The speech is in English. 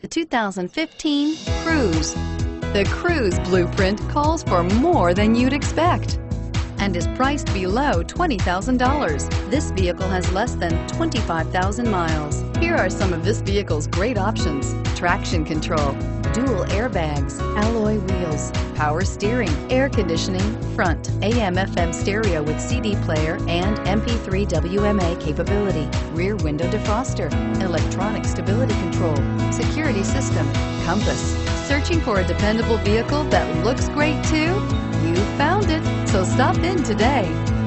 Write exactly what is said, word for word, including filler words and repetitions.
two thousand fifteen Cruze. The Cruze blueprint calls for more than you'd expect and is priced below twenty thousand dollars. This vehicle has less than twenty-five thousand miles. Here are some of this vehicle's great options: traction control, dual airbags, alloy wheels, power steering, air conditioning, front, A M F M stereo with C D player and M P three W M A capability, rear window defroster, electronic stability control, security system, compass. Searching for a dependable vehicle that looks great too? You found it, so stop in today.